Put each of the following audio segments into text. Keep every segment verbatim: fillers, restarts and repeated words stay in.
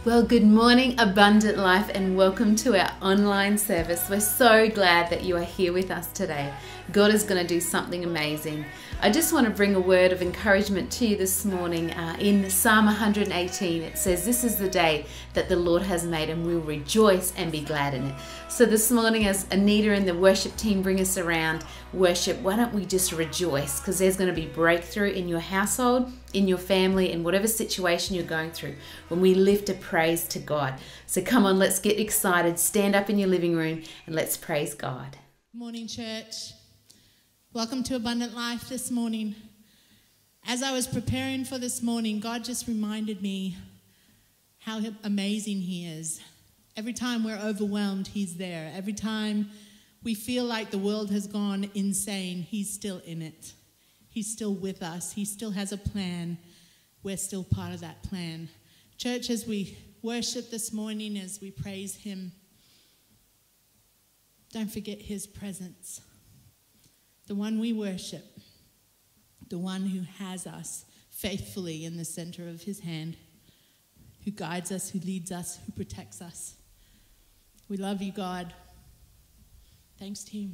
Well, good morning, Abundant Life, and welcome to our online service. We're so glad that you are here with us today. God is going to do something amazing. I just want to bring a word of encouragement to you this morning. Uh, in Psalm one hundred eighteen, it says, "This is the day that the Lord has made, and we'll rejoice and be glad in it." So this morning, as Anita and the worship team bring us around worship, why don't we just rejoice? Because there's going to be breakthrough in your household, in your family, in whatever situation you're going through, when we lift a praise to God. So come on, let's get excited. Stand up in your living room and let's praise God. Morning, church. Welcome to Abundant Life this morning. As I was preparing for this morning, God just reminded me how amazing He is. Every time we're overwhelmed, He's there. Every time we feel like the world has gone insane, He's still in it. He's still with us. He still has a plan. We're still part of that plan. Church, as we worship this morning, as we praise Him, don't forget His presence. The one we worship, the one who has us faithfully in the center of His hand, who guides us, who leads us, who protects us. We love you, God. Thanks, team.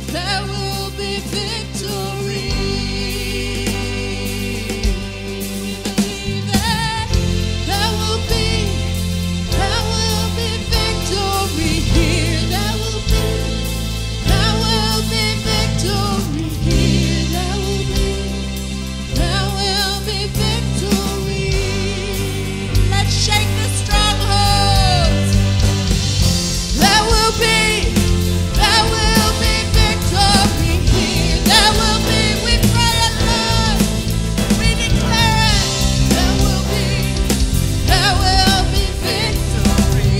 there will be victory. Believe it. There will be, there will be victory here. There will be, there will be victory here. There will be, there will be victory. Let's shake the strongholds. There will be, there will be victory here. There will be, we pray it, Lord. We declare it. There will be, there will be victory.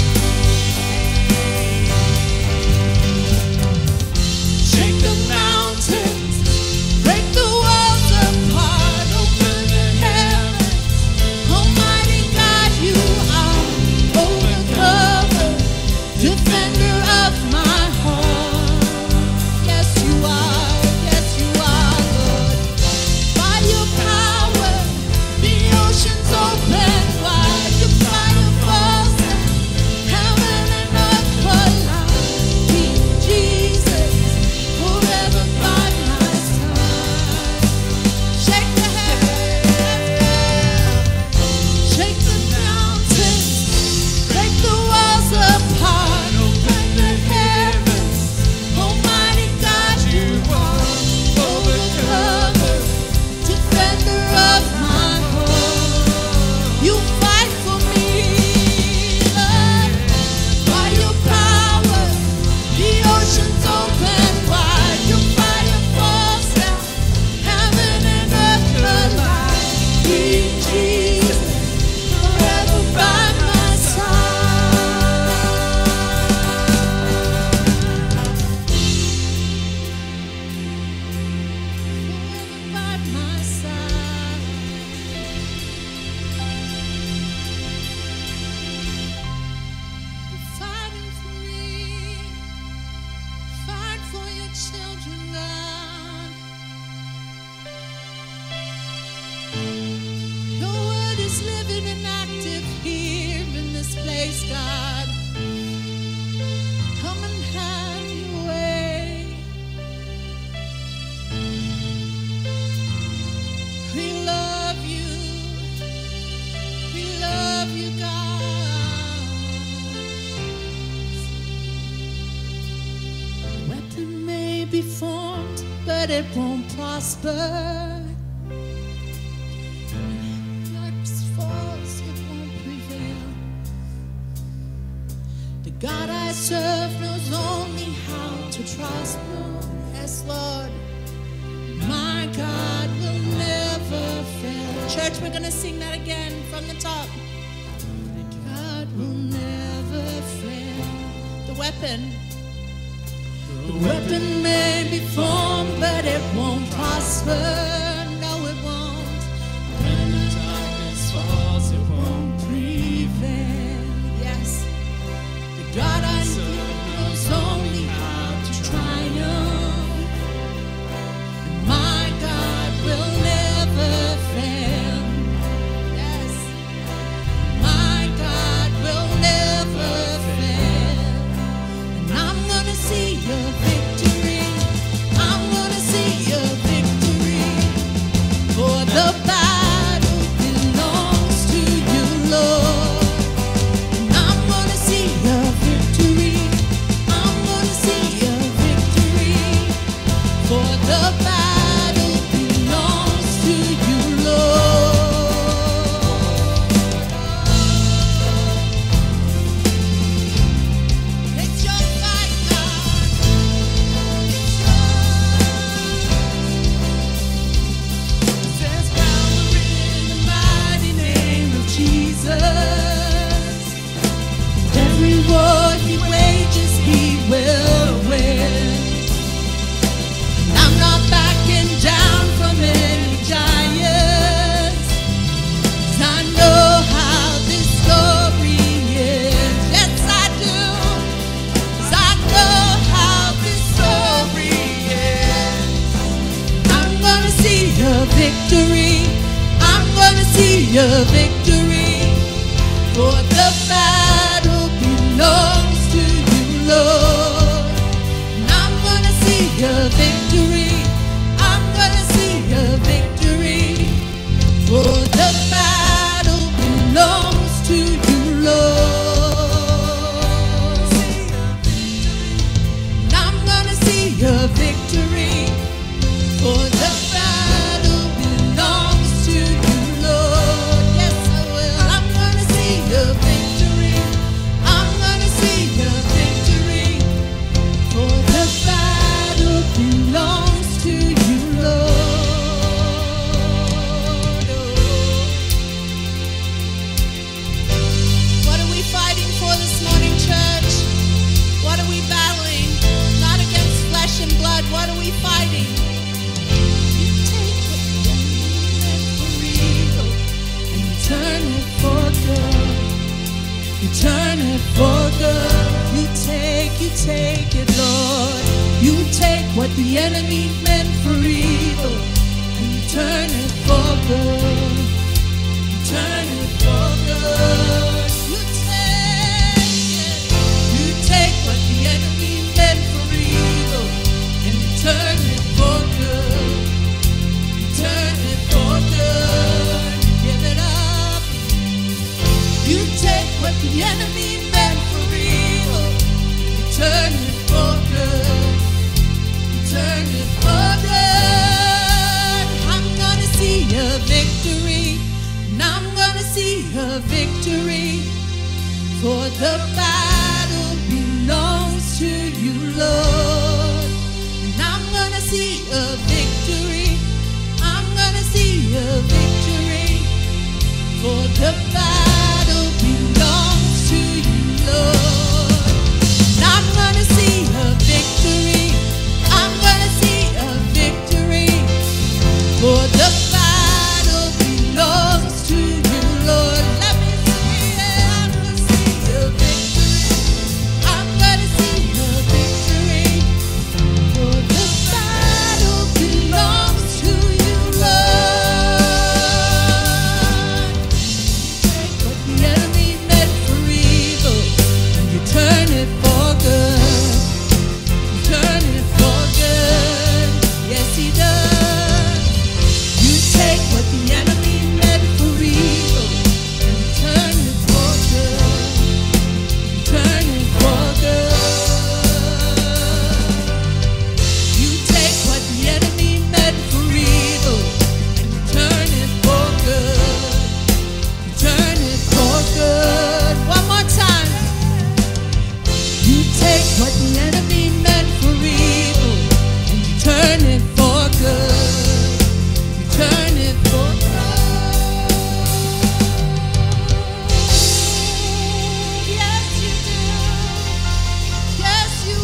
Shake the mountains, break the walls apart, open the heavens. Almighty God, you are overcomer, defender of my heart. Yes, you are, yes, you are, Lord. By your power, the oceans open wide. Your fire falls down, heaven and earth collide. King Jesus, forever by my side. Shake the heavens, shake the mountains, break the walls apart, open the heavens. Almighty God, you are overcomer, defender of my heart. You fight for me, Lord. By your power, the oceans open wide. Your fire falls down, heaven and earth collide. King Jesus, forever by my side. Forever by my side. You're fighting for me. Fight for your children, God. Your word is living and active here in this place, God. Come and have your way. We love you. We love you, God. A weapon may be formed, but it won't prosper. Darkness falls, it won't prevail. The God I serve knows only how to trust. Yes, Lord. My God will never fail. Church, we're going to sing that again from the top. God will never fail. The weapon. The weapon may be formed, but it won't prosper. No, it won't. When the darkness falls, it won't prevail. Yes. The God I serve knows only how to triumph. And my God will never fail. Yes. My God will never fail. And I'm gonna see your victory. I'm gonna see your victory. For the battle belongs to you, Lord. And I'm gonna see your victory. I'm gonna see your victory. For the battle belongs to you, Lord. It's your fight, God. It's yours. There's power in the mighty name of Jesus. Every war he wages, he will win. And I'm not backing down from any giants. 'Cause I know how this story ends. Yes, I do. 'Cause I know how this story ends. I'm gonna see your victory. I'm gonna see your victory. For the battle belongs to you, Lord. what the enemy meant for evil, and you turn it for good. You turn it for good. You take it. You take what the enemy meant for evil, and you turn it for good. You turn it for good. Give it up. You take what the enemy meant for evil, you turn it for good. You turn it for good. I'm gonna see a victory, and I'm gonna see a victory. For the battle belongs to you, Lord. And I'm gonna see a victory. I'm gonna see a victory. For the battle belongs to you, Lord. And I'm gonna see a victory. I'm gonna see a victory. For the battle belongs to you, Lord. Let me see it. I'm gonna see a victory. I'm gonna see a victory. For the battle belongs to you, Lord. Take what the enemy meant for evil, and you turn it for good. You turn it for good. Yes, he does. You take what the enemy meant for evil, and you turn it for good. You turn it for good. You take what the enemy meant for evil, and you turn it for good. You turn it for good. One more time. You take what the enemy meant for evil, and you turn it for good. You turn it for good. Yes, you do. Yes, you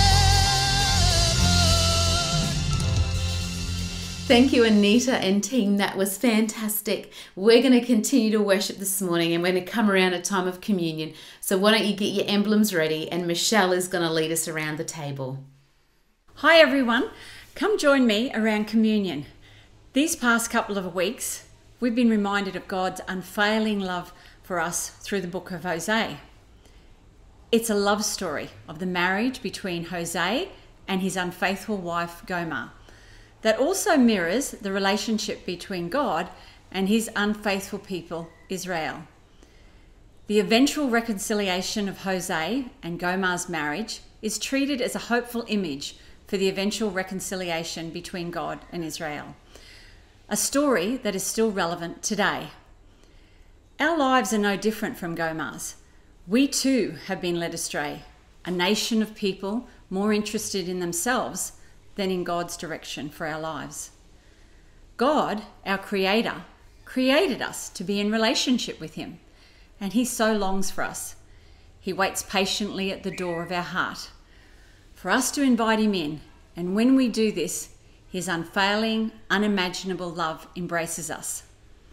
will. Thank you, Anita and team. That was fantastic. We're going to continue to worship this morning, and we're going to come around a time of communion. So why don't you get your emblems ready, and Michelle is going to lead us around the table. Hi everyone, come join me around communion. These past couple of weeks, we've been reminded of God's unfailing love for us through the book of Hosea. It's a love story of the marriage between Hosea and his unfaithful wife Gomer that also mirrors the relationship between God and his unfaithful people Israel. The eventual reconciliation of Hosea and Gomer's marriage is treated as a hopeful image for the eventual reconciliation between God and Israel, a story that is still relevant today. Our lives are no different from Gomer's. We too have been led astray, a nation of people more interested in themselves than in God's direction for our lives. God, our Creator, created us to be in relationship with him, and he so longs for us. He waits patiently at the door of our heart for us to invite him in, and when we do this, his unfailing, unimaginable love embraces us.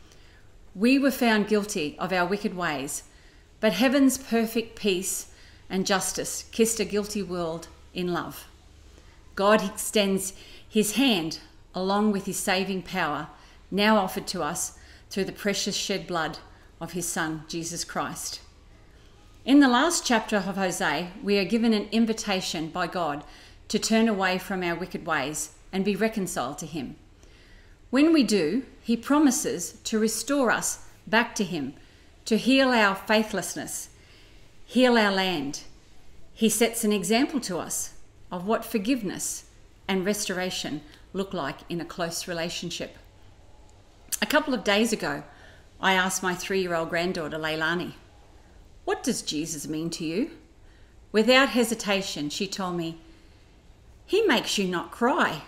We were found guilty of our wicked ways, but heaven's perfect peace and justice kissed a guilty world in love. God extends his hand along with his saving power, now offered to us through the precious shed blood of his Son, Jesus Christ. In the last chapter of Hosea, we are given an invitation by God to turn away from our wicked ways and be reconciled to him. When we do, he promises to restore us back to him, to heal our faithlessness, heal our land. He sets an example to us of what forgiveness and restoration look like in a close relationship. A couple of days ago, I asked my three-year-old granddaughter, Leilani, "What does Jesus mean to you?" Without hesitation, she told me, "He makes you not cry."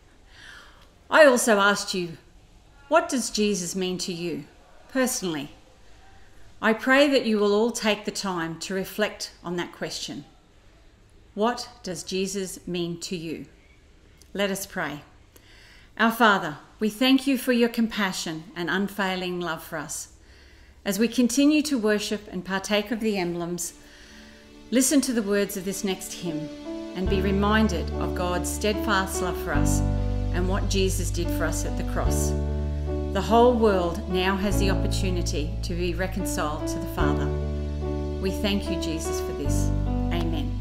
I also asked you, what does Jesus mean to you personally? I pray that you will all take the time to reflect on that question. What does Jesus mean to you? Let us pray. Our Father, we thank you for your compassion and unfailing love for us. As we continue to worship and partake of the emblems, listen to the words of this next hymn and be reminded of God's steadfast love for us and what Jesus did for us at the cross. The whole world now has the opportunity to be reconciled to the Father. We thank you, Jesus, for this. Amen.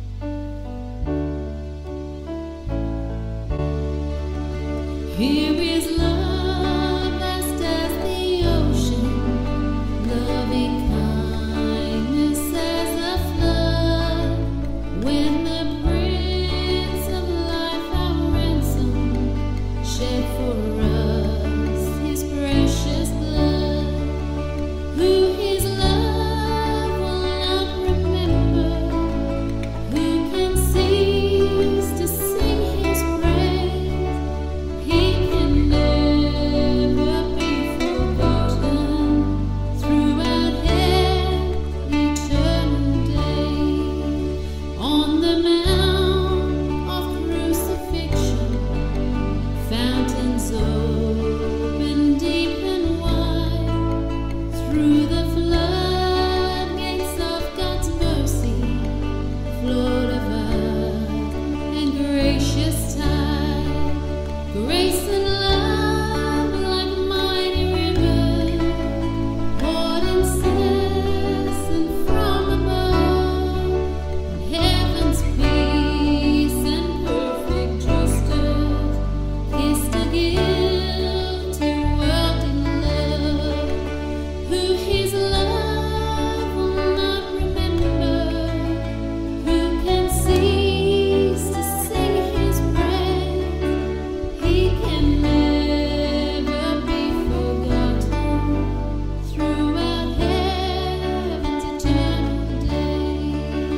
Here is love vast as the ocean, loving kindness as a flood. When the Prince of Life, our ransom, shed for us his precious blood, who his love will not remember, who can cease to sing his praise. He can never be forgotten throughout every eternal day. On the mount of crucifixion, fountains open deep and wide. Through the floodgates of God's mercy flowed a vast and gracious tide. Grace and love like mighty rivers poured incessant from above. And heaven's peace and perfect justice kissed a guilty world in love, who his love will not remember, who can cease to sing his praise. He can never be forgotten throughout heaven's eternal day.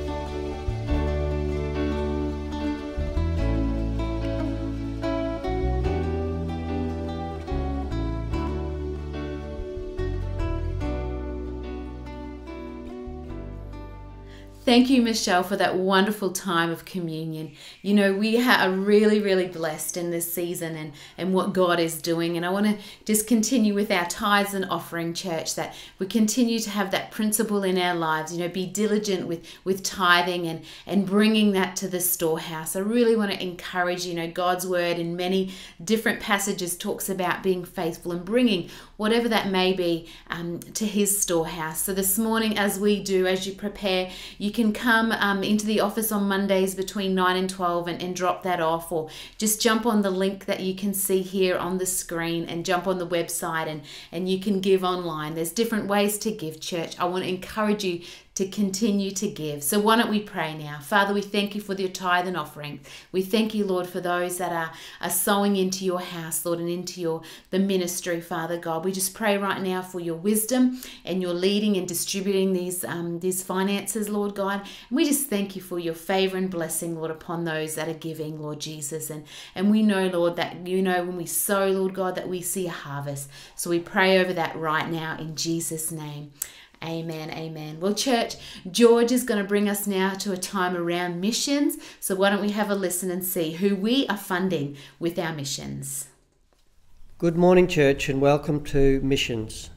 Thank you, Michelle, for that wonderful time of communion. You know, we ha- are really, really blessed in this season and, and what God is doing. And I want to just continue with our tithes and offering, church, that we continue to have that principle in our lives, you know, be diligent with, with tithing and, and bringing that to the storehouse. I really want to encourage, you know, God's word in many different passages talks about being faithful and bringing whatever that may be um, to his storehouse. So this morning, as we do, as you prepare, you can come um, into the office on Mondays between nine and twelve and, and drop that off, or just jump on the link that you can see here on the screen and jump on the website and, and you can give online. There's different ways to give, church. I want to encourage you to continue to give. So why don't we pray now? Father, we thank you for your tithe and offering. We thank you, Lord, for those that are, are sowing into your house, Lord, and into your the ministry, Father God. We just pray right now for your wisdom and your leading and distributing these um, these finances, Lord God. And we just thank you for your favor and blessing, Lord, upon those that are giving, Lord Jesus. And, and we know, Lord, that you know when we sow, Lord God, that we see a harvest. So we pray over that right now in Jesus' name. Amen, amen. Well, church, George is going to bring us now to a time around missions. So why don't we have a listen and see who we are funding with our missions. Good morning, church, and welcome to Missions.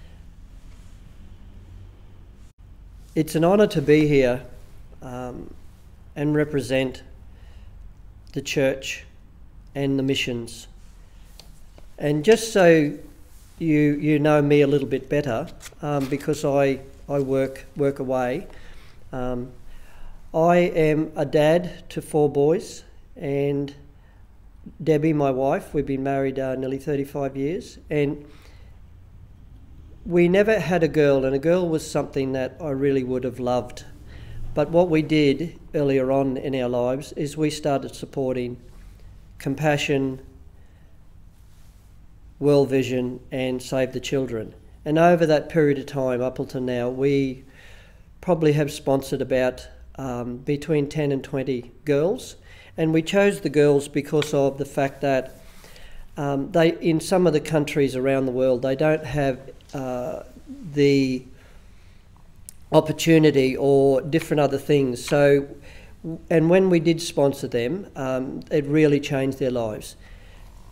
It's an honour to be here um, and represent the church and the missions. And just so you you know me a little bit better, um, because I, I work work away. Um, I am a dad to four boys, and Debbie, my wife, we've been married uh, nearly thirty-five years, and we never had a girl, and a girl was something that I really would have loved. But what we did earlier on in our lives is we started supporting Compassion, World Vision and Save the Children. And over that period of time, up until now, we probably have sponsored about um, between ten and twenty girls. And we chose the girls because of the fact that um, they, in some of the countries around the world, they don't have uh, the opportunity or different other things. So, and when we did sponsor them, um, it really changed their lives.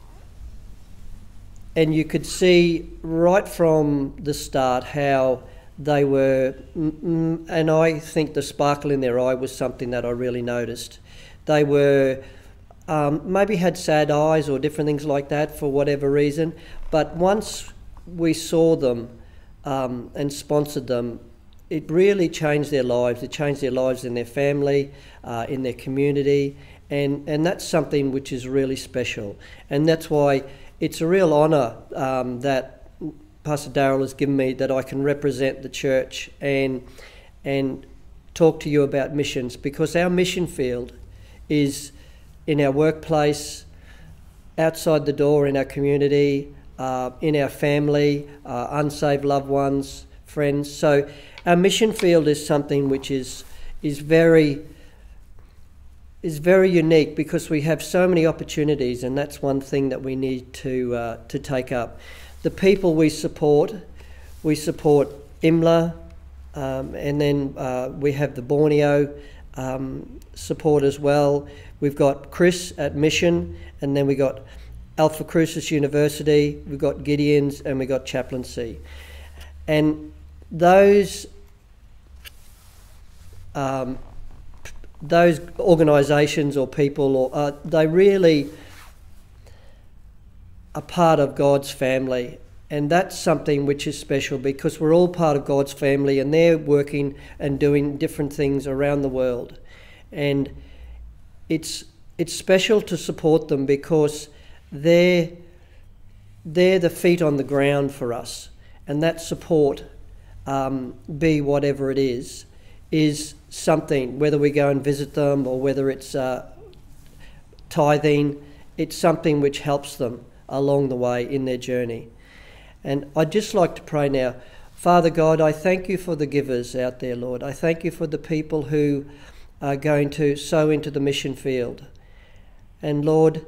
And you could see right from the start how they were, and I think the sparkle in their eye was something that I really noticed. They were, um, maybe had sad eyes or different things like that for whatever reason, but once we saw them um, and sponsored them, it really changed their lives. It changed their lives in their family, uh, in their community, and, and that's something which is really special. And that's why it's a real honour um, that Pastor Darryl has given me, that I can represent the church and and talk to you about missions, because our mission field is in our workplace, outside the door in our community, uh, in our family, uh, unsaved loved ones, friends. So our mission field is something which is is very is very unique, because we have so many opportunities, and that's one thing that we need to uh, to take up. The people we support, we support I M L A, um, and then uh, we have the Borneo um, support as well. We've got Chris at Mission, and then we got Alpha Crucis University, we've got Gideon's, and we've got Chaplaincy. And those um, those organisations or people, or uh, they really a part of God's family, and that's something which is special, because we're all part of God's family, and they're working and doing different things around the world, and it's it's special to support them, because they're they're the feet on the ground for us, and that support, um, be whatever it is, is something, whether we go and visit them or whether it's uh, tithing, it's something which helps them along the way in their journey. And I'd just like to pray now. Father God, I thank you for the givers out there, Lord. I thank you for the people who are going to sow into the mission field. And Lord,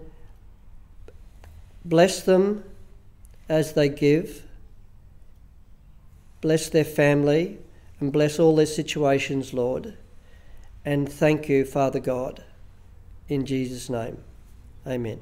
bless them as they give. Bless their family and bless all their situations, Lord. And thank you, Father God, in Jesus' name. Amen.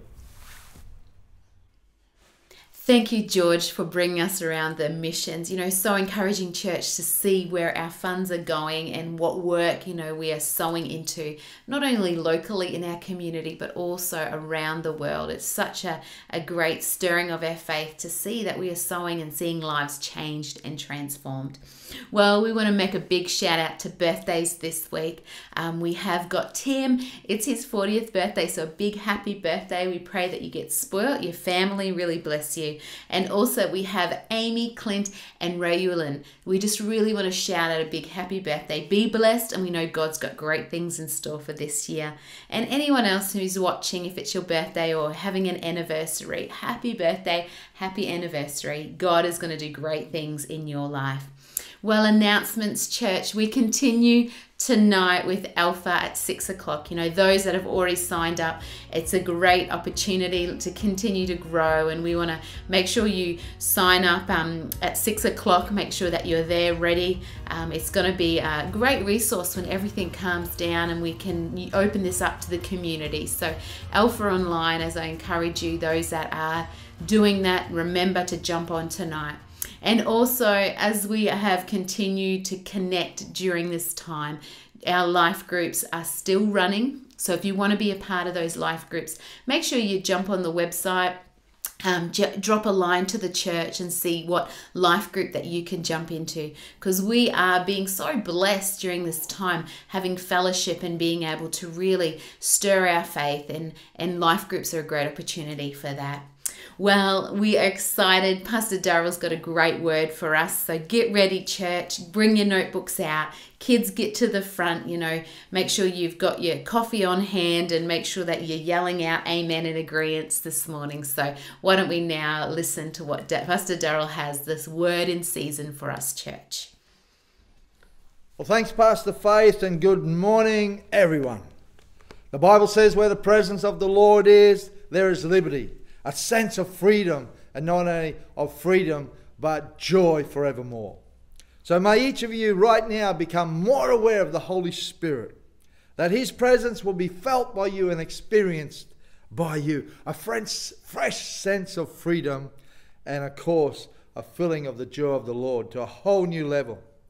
Thank you, George, for bringing us around the missions. You know, so encouraging, church, to see where our funds are going and what work, you know, we are sowing into, not only locally in our community, but also around the world. It's such a, a great stirring of our faith to see that we are sowing and seeing lives changed and transformed. Well, we want to make a big shout out to birthdays this week. Um, we have got Tim. It's his fortieth birthday, so a big happy birthday. We pray that you get spoilt, your family really bless you. And also we have Amy, Clint, and Rayulin. We just really want to shout out a big happy birthday. Be blessed, and we know God's got great things in store for this year. And anyone else who's watching, if it's your birthday or having an anniversary, happy birthday, happy anniversary. God is going to do great things in your life. Well, announcements, church. We continue tonight with Alpha at six o'clock. You know, those that have already signed up, it's a great opportunity to continue to grow, and we want to make sure you sign up um, at six o'clock. Make sure that you're there ready. Um, it's going to be a great resource when everything calms down and we can open this up to the community. So Alpha Online, as I encourage you, those that are doing that, remember to jump on tonight. And also, as we have continued to connect during this time, our life groups are still running. So if you want to be a part of those life groups, make sure you jump on the website, um, j- drop a line to the church and see what life group that you can jump into. Because we are being so blessed during this time, having fellowship and being able to really stir our faith, and, and life groups are a great opportunity for that. Well, we are excited. Pastor Darryl's got a great word for us. So get ready, church. Bring your notebooks out. Kids, get to the front. You know, make sure you've got your coffee on hand and make sure that you're yelling out amen and agreeance this morning. So why don't we now listen to what Pastor Darryl has, this word in season for us, church. Well, thanks, Pastor Faith, and good morning, everyone. The Bible says where the presence of the Lord is, there is liberty. A sense of freedom, and not only of freedom, but joy forevermore. So may each of you right now become more aware of the Holy Spirit, that His presence will be felt by you and experienced by you. A fresh, fresh sense of freedom, and of course, a filling of the joy of the Lord to a whole new level.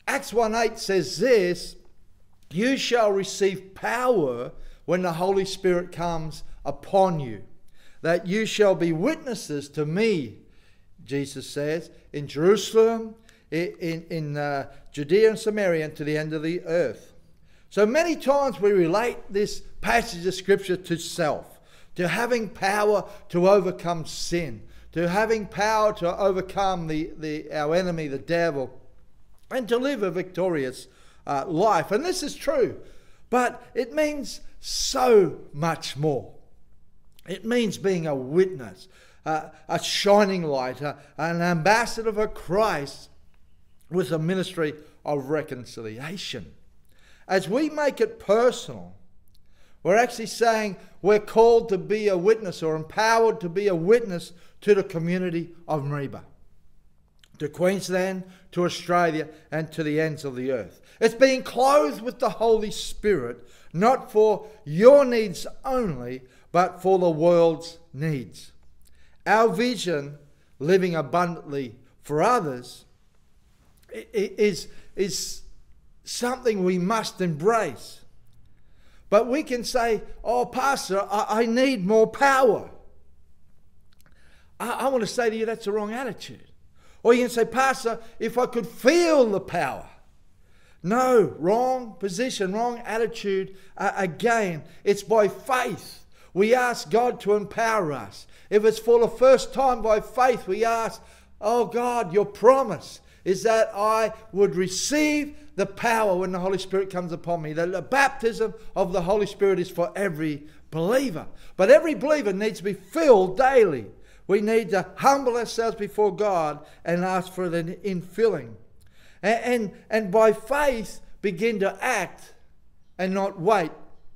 Acts one eight says this, you shall receive power when the Holy Spirit comes upon you, that you shall be witnesses to me, Jesus says, in Jerusalem, in, in uh, Judea and Samaria, and to the end of the earth. So many times we relate this passage of Scripture to self, to having power to overcome sin, to having power to overcome the, the our enemy, the devil, and to live a victorious uh, life. And this is true, but it means so much more. It means being a witness, uh, a shining light, uh, an ambassador for Christ with a ministry of reconciliation. As we make it personal, we're actually saying we're called to be a witness, or empowered to be a witness to the community of Mareeba, to Queensland, to Australia, and to the ends of the earth. It's being clothed with the Holy Spirit, not for your needs only, but for the world's needs. Our vision, living abundantly for others, is, is something we must embrace. But we can say, oh, Pastor, I, I need more power. I, I want to say to you, that's the wrong attitude. Or you can say, Pastor, if I could feel the power. No, wrong position, wrong attitude. Uh, again, it's by faith. We ask God to empower us. If it's for the first time by faith, we ask, oh God, your promise is that I would receive the power when the Holy Spirit comes upon me. That the baptism of the Holy Spirit is for every believer. But every believer needs to be filled daily. We need to humble ourselves before God and ask for the infilling. And, and, and by faith, begin to act and not wait.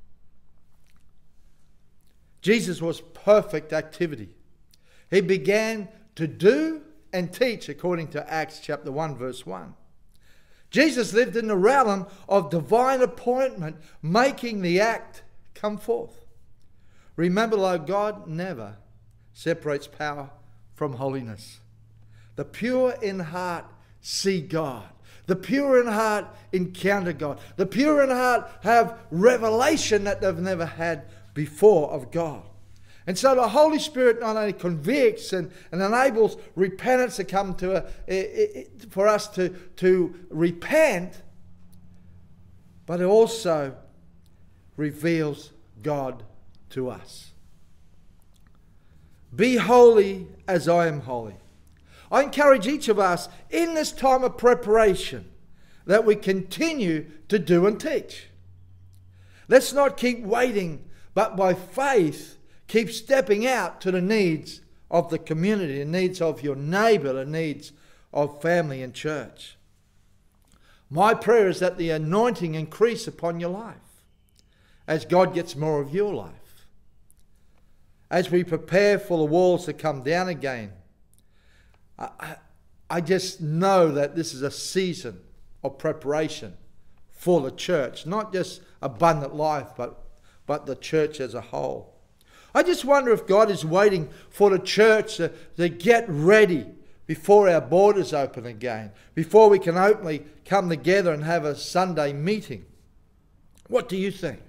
Jesus was perfect activity. He began to do and teach according to Acts chapter one verse one. Jesus lived in the realm of divine appointment, making the act come forth. Remember, though, God never separates power from holiness. The pure in heart see God. The pure in heart encounter God. The pure in heart have revelation that they've never had before of God. And so the Holy Spirit not only convicts and, and enables repentance to come to a, it, it, for us to, to repent, but it also reveals God to us. Be holy as I am holy. I encourage each of us in this time of preparation that we continue to do and teach. Let's not keep waiting, but by faith, keep stepping out to the needs of the community, the needs of your neighbour, the needs of family and church. My prayer is that the anointing increase upon your life as God gets more of your life. As we prepare for the walls to come down again, I, I, I just know that this is a season of preparation for the church, not just Abundant Life, but, but the church as a whole. I just wonder if God is waiting for the church to, to get ready before our borders open again, before we can openly come together and have a Sunday meeting. What do you think?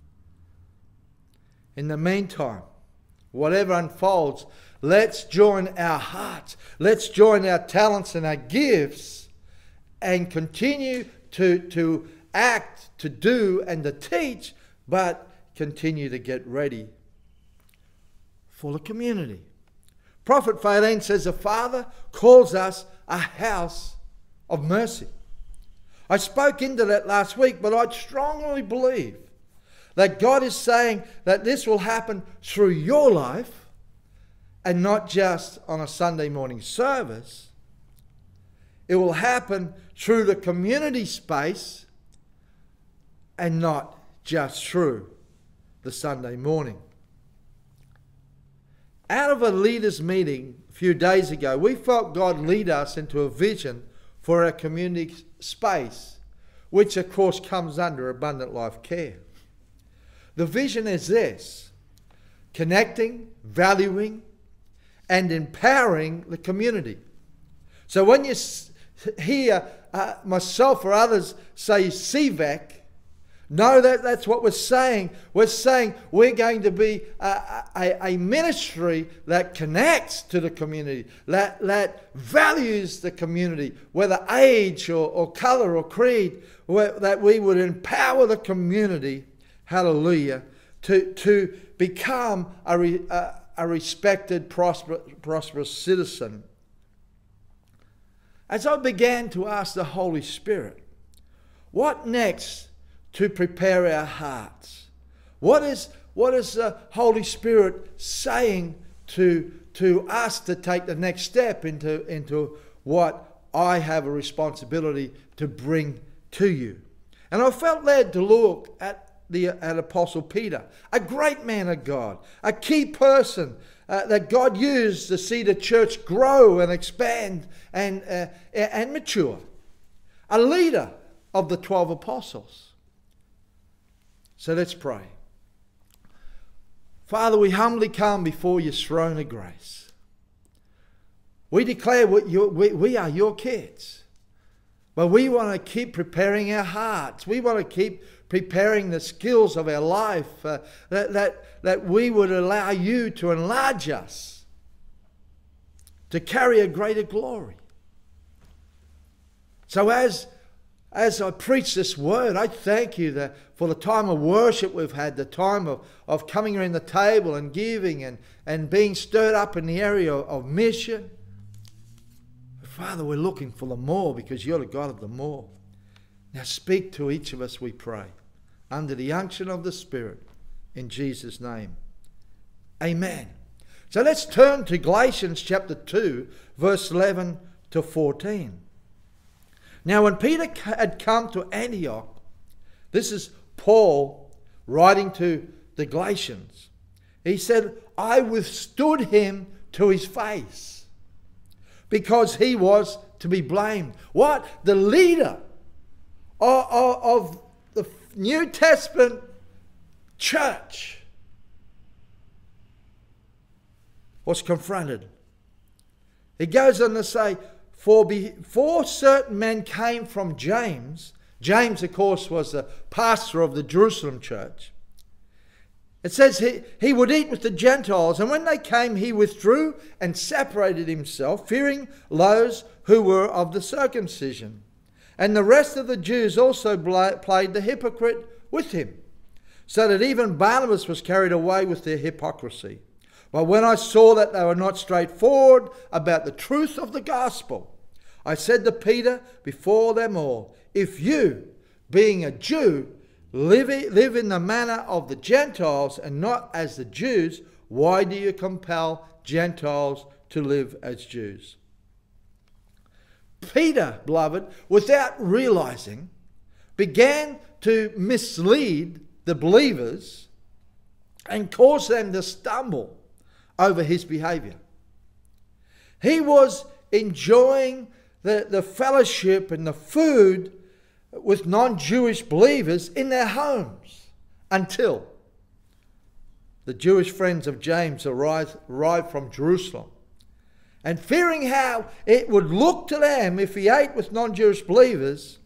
In the meantime, whatever unfolds, let's join our hearts, let's join our talents and our gifts and continue to, to act, to do and to teach, but continue to get ready for the community. Prophet Philene says the Father calls us a house of mercy. I spoke into that last week, but I strongly believe that God is saying that this will happen through your life and not just on a Sunday morning service. It will happen through the community space and not just through the Sunday morning. Out of a leaders' meeting a few days ago, we felt God lead us into a vision for our community space, which of course comes under Abundant Life Care. The vision is this: connecting, valuing, and empowering the community. So when you hear uh, myself or others say C VAC, no, that, that's what we're saying. We're saying we're going to be a, a, a ministry that connects to the community, that, that values the community, whether age or, or colour or creed, where, that we would empower the community, hallelujah, to, to become a, re, a, a respected, prosperous, prosperous citizen. As I began to ask the Holy Spirit, what next to prepare our hearts? What is, what is the Holy Spirit saying to, to us to take the next step into, into what I have a responsibility to bring to you? And I felt led to look at the at Apostle Peter, a great man of God, a key person uh, that God used to see the church grow and expand and, uh, and mature. A leader of the twelve apostles. So let's pray. Father, we humbly come before your throne of grace. We declare what you, we, we are your kids. But we want to keep preparing our hearts. We want to keep preparing the skills of our life, uh, that, that, that we would allow you to enlarge us, to carry a greater glory. So as, as I preach this word, I thank you that for the time of worship we've had, the time of, of coming around the table and giving and, and being stirred up in the area of, of mission. Father, we're looking for the more because you're the God of the more. Now speak to each of us, we pray, under the unction of the Spirit, in Jesus' name. Amen. So let's turn to Galatians chapter two, verse eleven to fourteen. Now when Peter had come to Antioch, this is Paul writing to the Galatians, he said, I withstood him to his face, because he was to be blamed. What? The leader of, of, of the New Testament church was confronted. He goes on to say, for before certain men came from James, James of course was the pastor of the Jerusalem church. It says he, he would eat with the Gentiles, and when they came, he withdrew and separated himself, fearing those who were of the circumcision. And the rest of the Jews also played the hypocrite with him, so that even Barnabas was carried away with their hypocrisy. But when I saw that they were not straightforward about the truth of the gospel, I said to Peter before them all, if you, being a Jew, Live, live in the manner of the Gentiles and not as the Jews, why do you compel Gentiles to live as Jews? Peter, beloved, without realizing, began to mislead the believers and cause them to stumble over his behavior. He was enjoying the, the fellowship and the food with non-Jewish believers in their homes until the Jewish friends of James arrived, arrived from Jerusalem. And fearing how it would look to them if he ate with non-Jewish believers,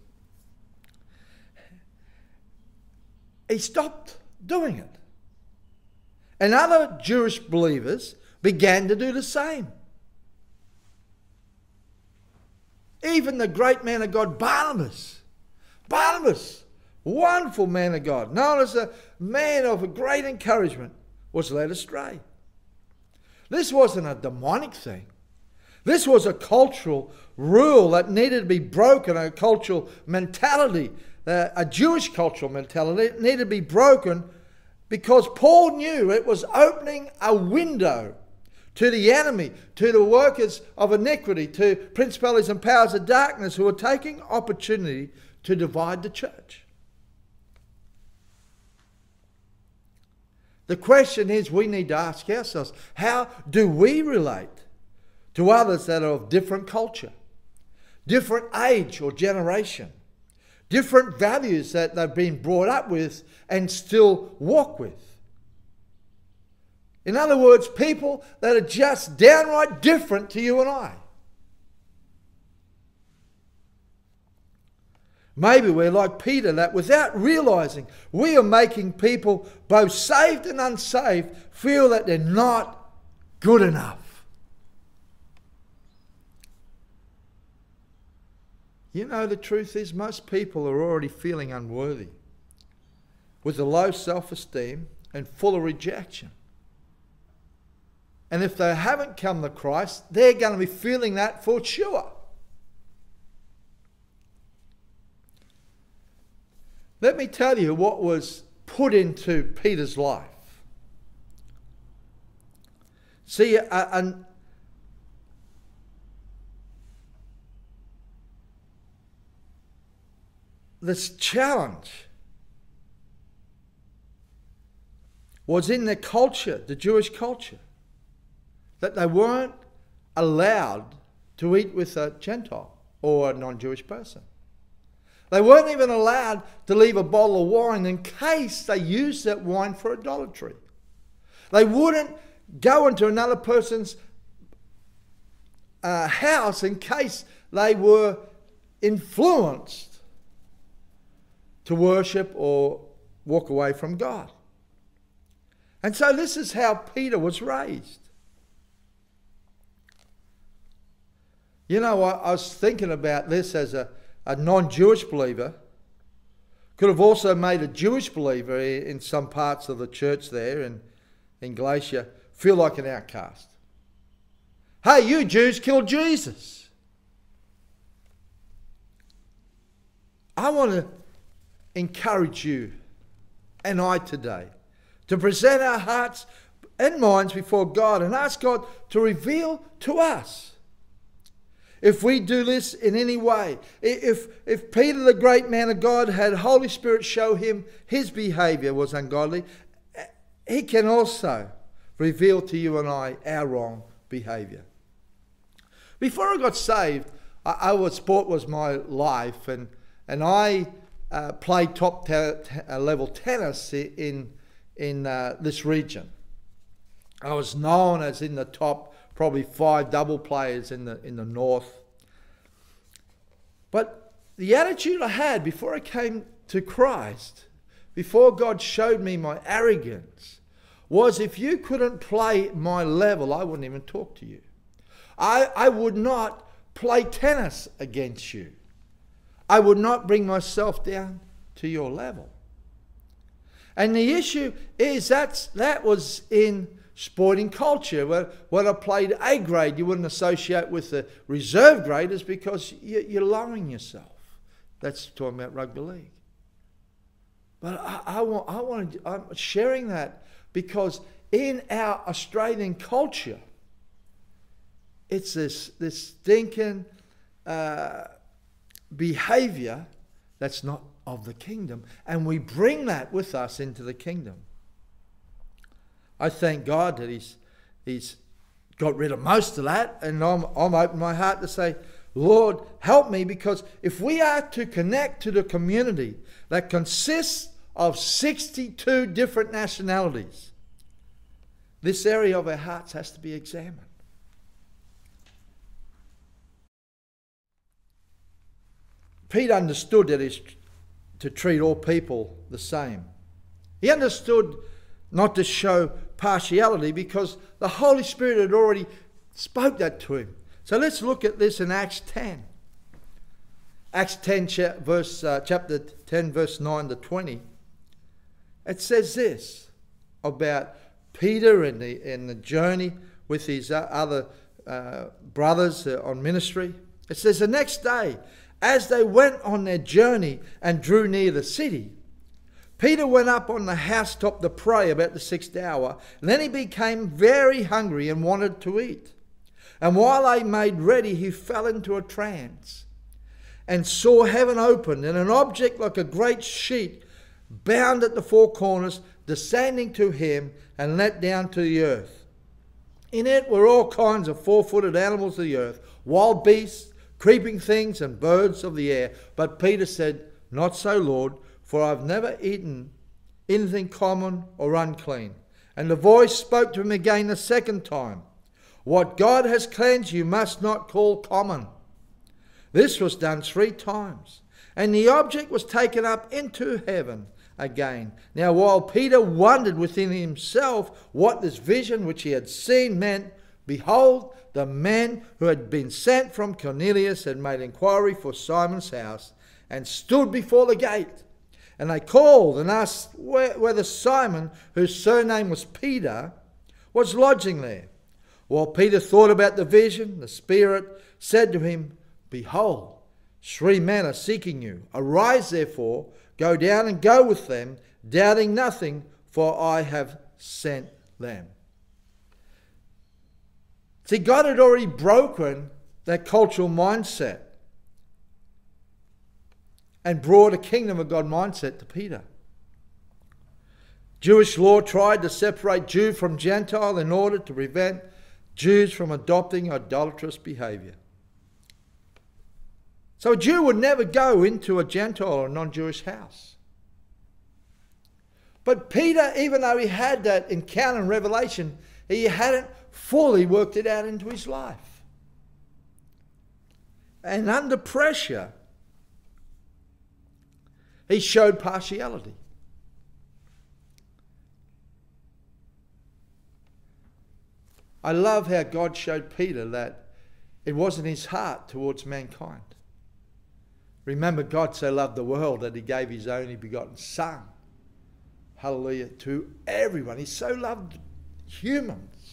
he stopped doing it. And other Jewish believers began to do the same. Even the great man of God, Barnabas, Barnabas, wonderful man of God, known as a man of a great encouragement, was led astray. This wasn't a demonic thing. This was a cultural rule that needed to be broken, a cultural mentality, uh, a Jewish cultural mentality. It needed to be broken because Paul knew it was opening a window to the enemy, to the workers of iniquity, to principalities and powers of darkness who were taking opportunity to divide the church. The question is, we need to ask ourselves, how do we relate to others that are of different culture, different age or generation, different values that they've been brought up with and still walk with? In other words, people that are just downright different to you and I. Maybe we're like Peter, that without realizing we are making people, both saved and unsaved, feel that they're not good enough. You know, the truth is most people are already feeling unworthy, with a low self-esteem and full of rejection. And if they haven't come to Christ, they're going to be feeling that for sure. Let me tell you what was put into Peter's life. See, a, a, this challenge was in their culture, the Jewish culture, that they weren't allowed to eat with a Gentile or a non-Jewish person. They weren't even allowed to leave a bottle of wine in case they used that wine for idolatry. They wouldn't go into another person's uh, house in case they were influenced to worship or walk away from God. And so this is how Peter was raised. You know, I, I was thinking about this as a A non-Jewish believer could have also made a Jewish believer in some parts of the church there in, in Galatia feel like an outcast. Hey, you Jews killed Jesus. I want to encourage you and I today to present our hearts and minds before God and ask God to reveal to us. If we do this in any way, if, if Peter, the great man of God, had Holy Spirit show him his behavior was ungodly, he can also reveal to you and I our wrong behavior. Before I got saved, I, I was, sport was my life, and, and I uh, played top te- te- level tennis in, in uh, this region. I was known as in the top probably five double players in the in the north. But the attitude I had before I came to Christ, before God showed me my arrogance, was if you couldn't play my level, I wouldn't even talk to you. I, I would not play tennis against you. I would not bring myself down to your level. And the issue is that's, that was in sporting culture. When I played A grade, you wouldn't associate with the reserve graders because you're lowering yourself. That's talking about rugby league. But I, I want, I want to, I'm sharing that because in our Australian culture, it's this, this stinking uh, behavior that's not of the kingdom, and we bring that with us into the kingdom. I thank God that he's, he's got rid of most of that, and I'm, I'm opening my heart to say, Lord, help me, because if we are to connect to the community that consists of sixty-two different nationalities, this area of our hearts has to be examined. Pete understood that he's to treat all people the same. He understood not to show partiality because the Holy Spirit had already spoke that to him. So let's look at this in Acts ten. Acts ten, verse, uh, chapter ten, verse nine to twenty. It says this about Peter and the, and the journey with his uh, other uh, brothers uh, on ministry. It says, the next day, as they went on their journey and drew near the city, Peter went up on the housetop to pray about the sixth hour. And then he became very hungry and wanted to eat. And while they made ready, he fell into a trance and saw heaven opened and an object like a great sheet bound at the four corners descending to him and let down to the earth. In it were all kinds of four-footed animals of the earth, wild beasts, creeping things, and birds of the air. But Peter said, not so, Lord, for I've never eaten anything common or unclean. And the voice spoke to him again the second time. What God has cleansed you must not call common. This was done three times. And the object was taken up into heaven again. Now while Peter wondered within himself what this vision which he had seen meant, behold, the men who had been sent from Cornelius had made inquiry for Simon's house and stood before the gate. And they called and asked whether Simon, whose surname was Peter, was lodging there. While Peter thought about the vision, the Spirit said to him, behold, three men are seeking you. Arise therefore, go down and go with them, doubting nothing, for I have sent them. See, God had already broken that cultural mindset and brought a kingdom of God mindset to Peter. Jewish law tried to separate Jew from Gentile in order to prevent Jews from adopting idolatrous behavior. So a Jew would never go into a Gentile or non-Jewish house. But Peter, even though he had that encounter and revelation, he hadn't fully worked it out into his life. And under pressure, he showed partiality. I love how God showed Peter that it wasn't his heart towards mankind. Remember, God so loved the world that he gave his only begotten Son. Hallelujah, to everyone. He so loved humans.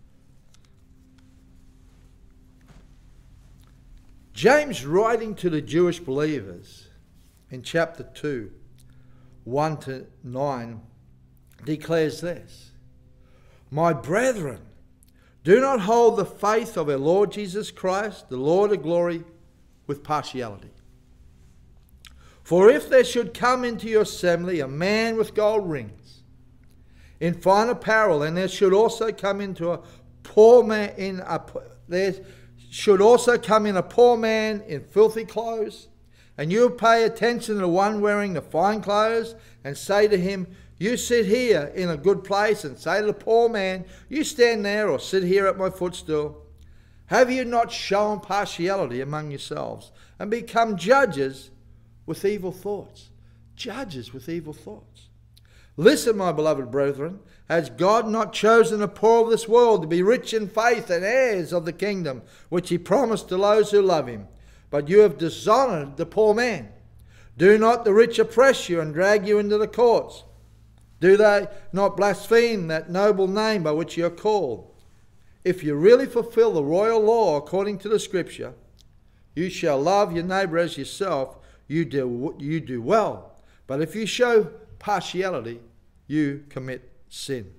James, writing to the Jewish believers in chapter two, one to nine, declares this: my brethren, do not hold the faith of our Lord Jesus Christ, the Lord of glory, with partiality. For if there should come into your assembly a man with gold rings in fine apparel, and there should also come into a poor man in a there should also come in a poor man in filthy clothes, and you pay attention to the one wearing the fine clothes, and say to him, you sit here in a good place, and say to the poor man, you stand there or sit here at my footstool. Have you not shown partiality among yourselves and become judges with evil thoughts? Judges with evil thoughts. Listen, my beloved brethren, has God not chosen the poor of this world to be rich in faith and heirs of the kingdom, which he promised to those who love him? But you have dishonored the poor man. Do not the rich oppress you and drag you into the courts? Do they not blaspheme that noble name by which you are called? If you really fulfill the royal law according to the scripture, you shall love your neighbor as yourself, you do, you do well. But if you show partiality, you commit sin.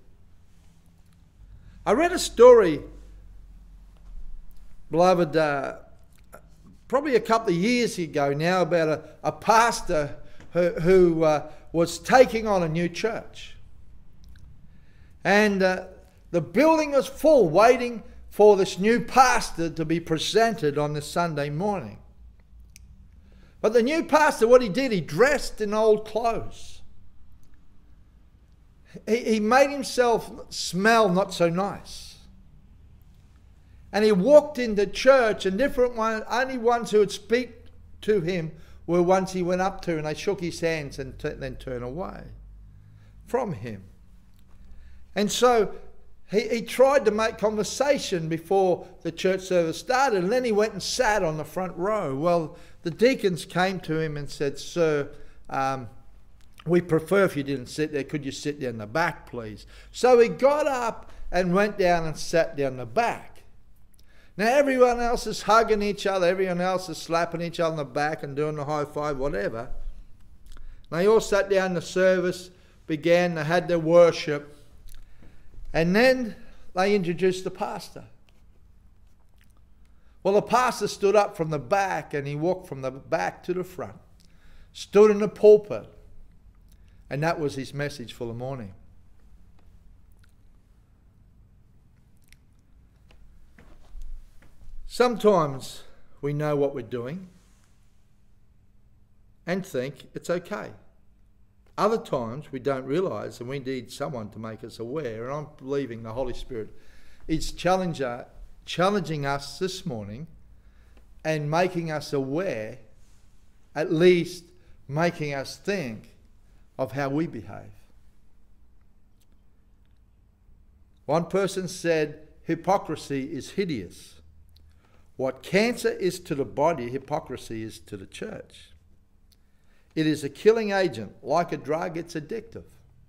I read a story, beloved, uh, probably a couple of years ago now, about a, a pastor who, who uh, was taking on a new church. And uh, the building was full, waiting for this new pastor to be presented on this Sunday morning. But the new pastor, what he did, he dressed in old clothes. He, he made himself smell not so nice. And he walked into church, and different ones, only ones who would speak to him were ones he went up to, and they shook his hands and t- then turned away from him. And so he, he tried to make conversation before the church service started, and then he went and sat on the front row. Well, the deacons came to him and said, sir, um, we prefer if you didn't sit there. Could you sit down the back, please? So he got up and went down and sat down the back. Now everyone else is hugging each other, everyone else is slapping each other on the back and doing the high five, whatever. They all sat down, the service began, they had their worship, and then they introduced the pastor. Well, the pastor stood up from the back, and he walked from the back to the front, stood in the pulpit, and that was his message for the morning. Sometimes we know what we're doing and think it's okay. Other times we don't realise, and we need someone to make us aware. And I'm believing the Holy Spirit is challenger, challenging us this morning and making us aware at least making us think of how we behave. One person said, hypocrisy is hideous. What cancer is to the body, hypocrisy is to the church. It is a killing agent. Like a drug, it's addictive.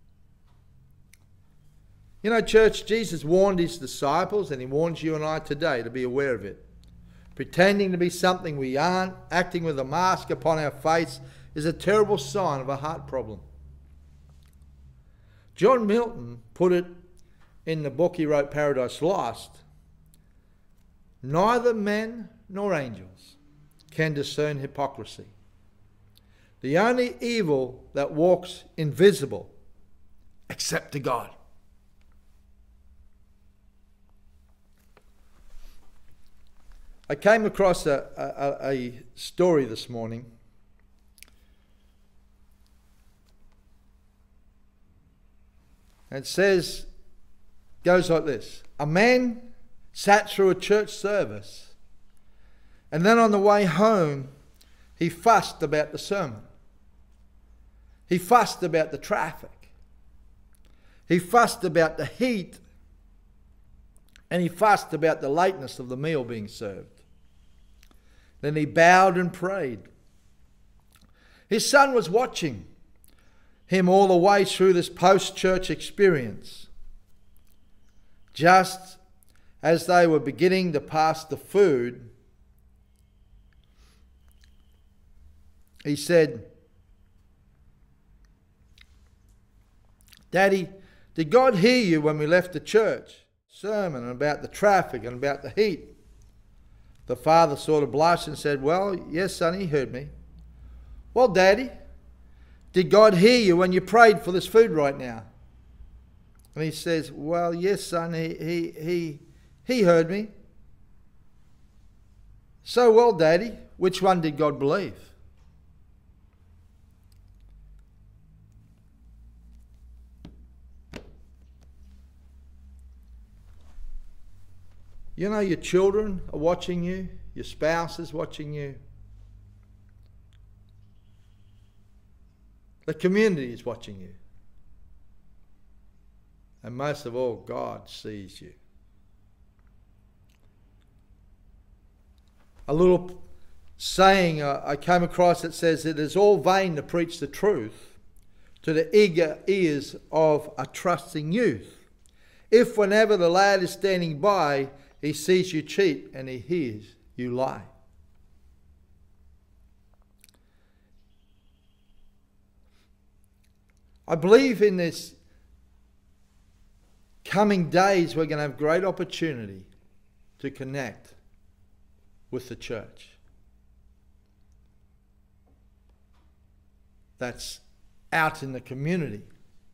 You know, church, Jesus warned his disciples, and he warns you and I today to be aware of it. Pretending to be something we aren't, acting with a mask upon our face, is a terrible sign of a heart problem. John Milton put it in the book he wrote, Paradise Lost. Neither men nor angels can discern hypocrisy. The only evil that walks invisible, except to God. I came across a, a, a story this morning. It says, goes like this. A man sat through a church service, and then on the way home, he fussed about the sermon. He fussed about the traffic. He fussed about the heat. And he fussed about the lateness of the meal being served. Then he bowed and prayed. His son was watching him all the way through this post-church experience. Just as they were beginning to pass the food, he said, "Daddy, did God hear you when we left the church? Sermon about the traffic and about the heat." The father sort of blushed and said, "Well, yes, son, he heard me." "Well, Daddy, did God hear you when you prayed for this food right now?" And he says, "Well, yes, son, he, he, he, he heard me." "So, well, Daddy, which one did God believe?" You know, your children are watching you, your spouse is watching you. The community is watching you. And most of all, God sees you. A little saying uh, I came across that says, "It is all vain to preach the truth to the eager ears of a trusting youth. If whenever the lad is standing by, he sees you cheat and he hears you lie." I believe in this coming days we're going to have great opportunity to connect with the church that's out in the community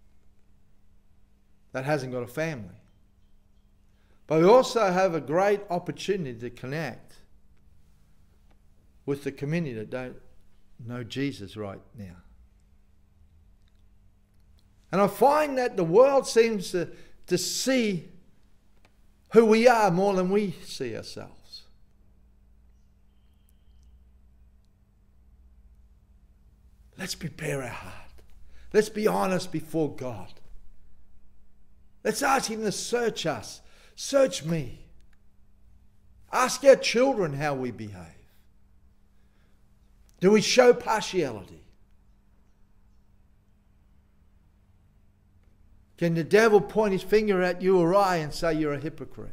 that hasn't got a family. But we also have a great opportunity to connect with the community that don't know Jesus right now. And I find that the world seems to, to see who we are more than we see ourselves. Let's prepare our heart. Let's be honest before God. Let's ask Him to search us. Search me. Ask our children how we behave. Do we show partiality? Can the devil point his finger at you or I and say you're a hypocrite?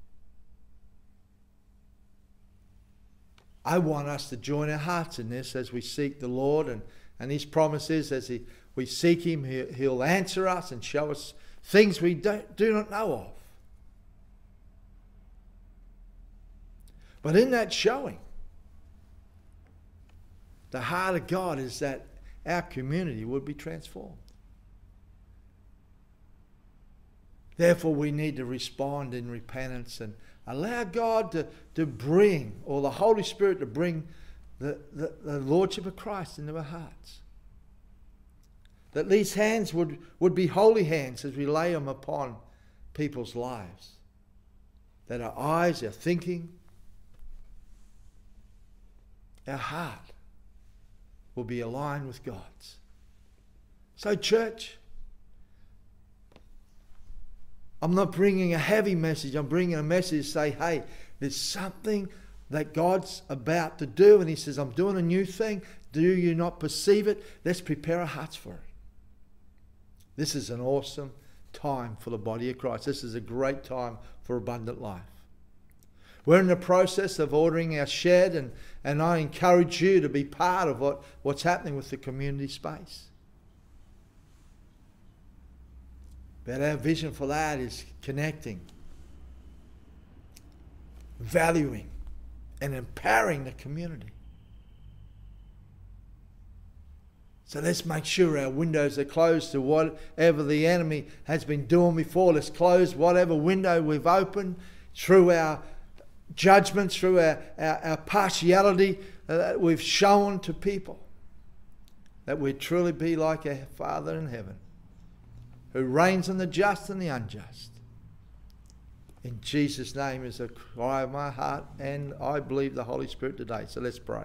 I want us to join our hearts in this as we seek the Lord, and, and His promises as he, we seek Him, he, He'll answer us and show us things we don't, do not know of. But in that showing, the heart of God is that our community would be transformed. Therefore, we need to respond in repentance and allow God to, to bring, or the Holy Spirit to bring the, the, the Lordship of Christ into our hearts. That these hands would, would be holy hands as we lay them upon people's lives. That our eyes, our thinking, our heart will be aligned with God's. So church, I'm not bringing a heavy message. I'm bringing a message to say, hey, there's something that God's about to do. And he says, I'm doing a new thing. Do you not perceive it? Let's prepare our hearts for it. This is an awesome time for the body of Christ. This is a great time for abundant life. We're in the process of ordering our shed, and, and I encourage you to be part of what, what's happening with the community space. But our vision for that is connecting, valuing, and empowering the community. So let's make sure our windows are closed to whatever the enemy has been doing before. Let's close whatever window we've opened through our judgments, through our, our, our partiality that we've shown to people. That we truly be like our Father in heaven, who reigns on the just and the unjust. In Jesus' name is a cry of my heart, and I believe the Holy Spirit today. So let's pray.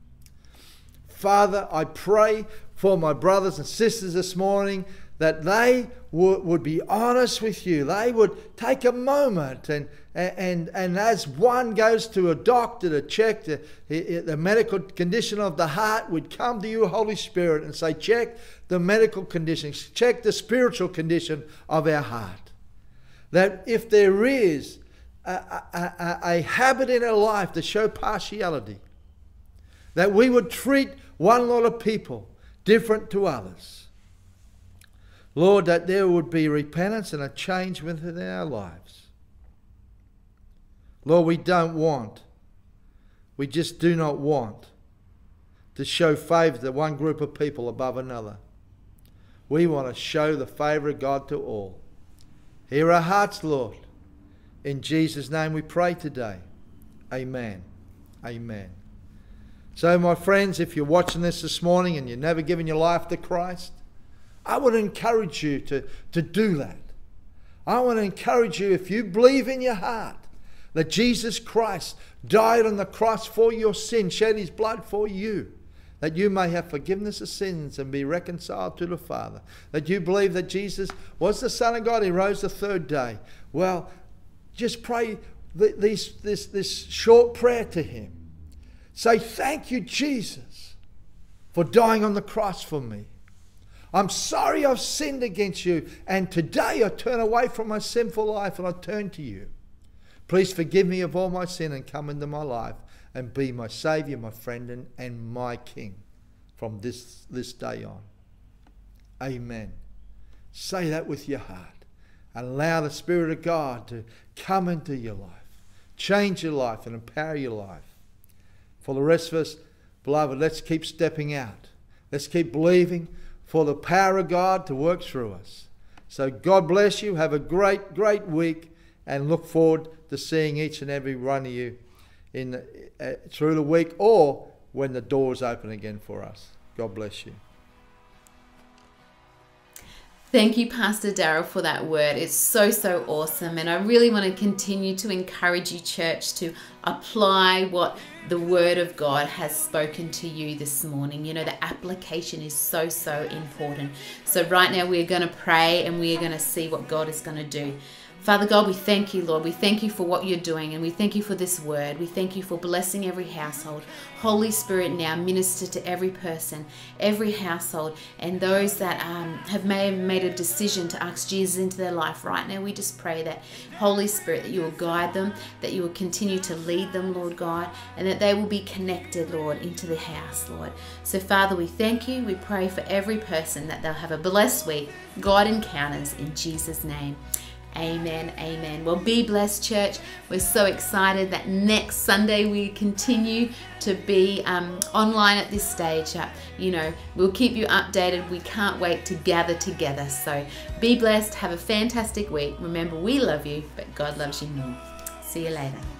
Father, I pray for my brothers and sisters this morning that they would, would be honest with you. They would take a moment and, and, and as one goes to a doctor to check the, the medical condition of the heart, would come to you, Holy Spirit, and say, check the medical condition, check the spiritual condition of our heart. That if there is a, a, a, a habit in our life to show partiality, that we would treat one lot of people different to others. Lord, that there would be repentance and a change within our lives. Lord, we don't want, we just do not want to show favour to one group of people above another. We want to show the favour of God to all. Hear our hearts, Lord. In Jesus' name we pray today. Amen. Amen. So, my friends, if you're watching this this morning and you've never given your life to Christ, I would encourage you to, to do that. I want to encourage you, if you believe in your heart that Jesus Christ died on the cross for your sin, shed his blood for you, that you may have forgiveness of sins and be reconciled to the Father, that you believe that Jesus was the Son of God, he rose the third day, well, just pray this, this, this short prayer to him. Say, thank you, Jesus, for dying on the cross for me. I'm sorry I've sinned against you, and today I turn away from my sinful life and I turn to you. Please forgive me of all my sin and come into my life and be my Saviour, my friend, and, and my King from this, this day on. Amen. Say that with your heart and allow the Spirit of God to come into your life, change your life and empower your life. For the rest of us, beloved, let's keep stepping out. Let's keep believing for the power of God to work through us. So God bless you. Have a great, great week, and look forward to seeing each and every one of you in the, uh, through the week, or when the doors open again for us. God bless you. Thank you, Pastor Darryl, for that word. It's so, so awesome. And I really want to continue to encourage you, church, to apply what the Word of God has spoken to you this morning. You know, the application is so, so important. So right now we're going to pray and we are going to see what God is going to do. Father God, we thank you, Lord. We thank you for what you're doing, and we thank you for this word. We thank you for blessing every household. Holy Spirit, now minister to every person, every household, and those that um, have may have made a decision to ask Jesus into their life right now. We just pray that, Holy Spirit, that you will guide them, that you will continue to lead them, Lord God, and that they will be connected, Lord, into the house, Lord. So, Father, we thank you. We pray for every person that they'll have a blessed week. God encounters in Jesus' name. Amen, amen. Well, be blessed, church. We're so excited that next Sunday we continue to be um, online at this stage. Uh, you know, we'll keep you updated. We can't wait to gather together. So be blessed. Have a fantastic week. Remember, we love you, but God loves you more. See you later.